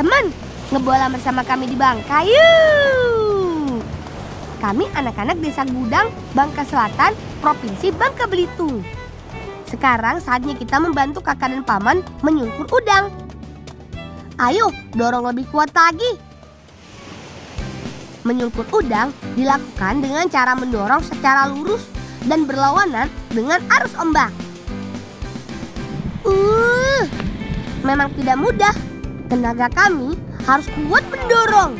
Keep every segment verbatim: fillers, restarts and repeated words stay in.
Teman, ngebola bersama kami di Bangka yuk! Kami anak-anak Desa Gudang, Bangka Selatan, Provinsi Bangka Belitung. Sekarang saatnya kita membantu kakak dan paman menyungkur udang. Ayo, dorong lebih kuat lagi. Menyungkur udang dilakukan dengan cara mendorong secara lurus dan berlawanan dengan arus ombak. Uh, memang tidak mudah. Tenaga kami harus kuat mendorong.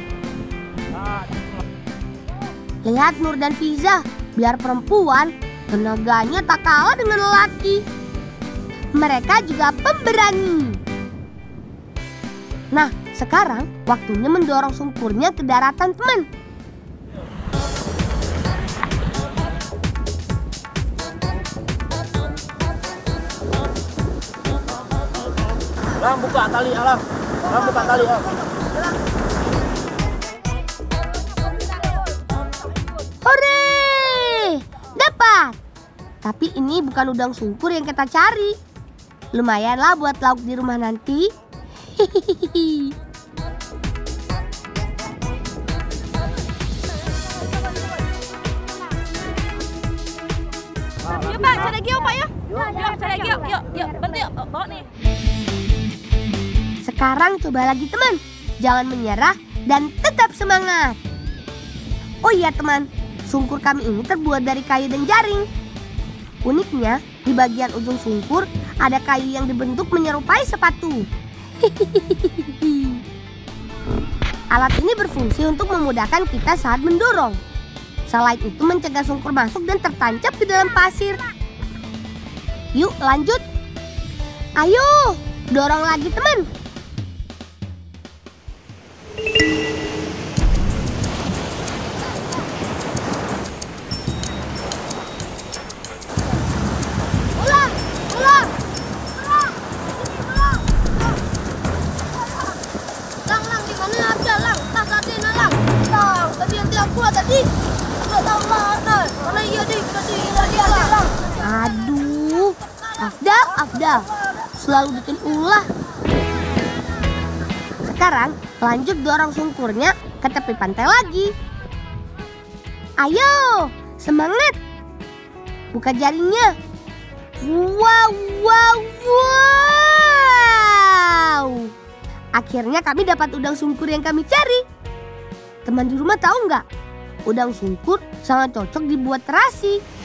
Lihat Nur dan Fiza, biar perempuan, tenaganya tak kalah dengan lelaki. Mereka juga pemberani. Nah, sekarang waktunya mendorong sungkurnya ke daratan, teman. Alam buka tali, Alam. Alam buka tali, Alam. Hore! Dapat! Tapi ini bukan udang sungkur yang kita cari. Lumayanlah buat lauk di rumah nanti. Hihihi. Yuk Pak, cari lagi yuk Pak ya. Yuk, cari lagi yuk, yuk, yuk, bantu yuk, bawa nih. Sekarang coba lagi teman, jangan menyerah dan tetap semangat. Oh iya teman, sungkur kami ini terbuat dari kayu dan jaring. Uniknya, di bagian ujung sungkur ada kayu yang dibentuk menyerupai sepatu. Alat ini berfungsi untuk memudahkan kita saat mendorong. Selain itu mencegah sungkur masuk dan tertancap di dalam pasir. Yuk lanjut. Ayo, dorong lagi teman. Ulang, ulang, ulang, ulang. Lang, lang, di mana ada lang? Tas tadi lang. Lang, tadi yang tiap gua tadi. Enggak tahu mana. Mana iya di tadi tadi ada lang. Aduh, Afdal, Afdal, selalu bikin ulah. Sekarang lanjut dorong sungkurnya ke tepi pantai lagi. Ayo, semangat. Buka jaringnya. Wow, wow, wow. Akhirnya kami dapat udang sungkur yang kami cari. Teman di rumah tahu nggak? Udang sungkur sangat cocok dibuat terasi.